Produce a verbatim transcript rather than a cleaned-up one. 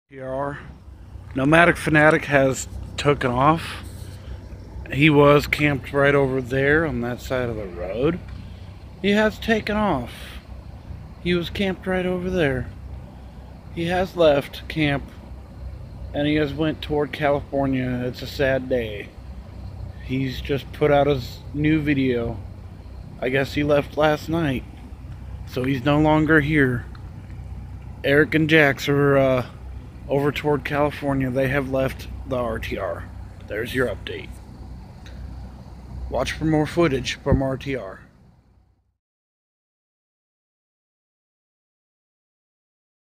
P R. Nomadic Fanatic has taken off. He was camped right over there on that side of the road. He has taken off. He was camped right over there. He has left camp and he has went toward California. It's a sad day. He's just put out his new video. I guess he left last night, so he's no longer here. Eric and Jax are uh, over toward California. They have left the R T R. There's your update. Watch for more footage from R T R.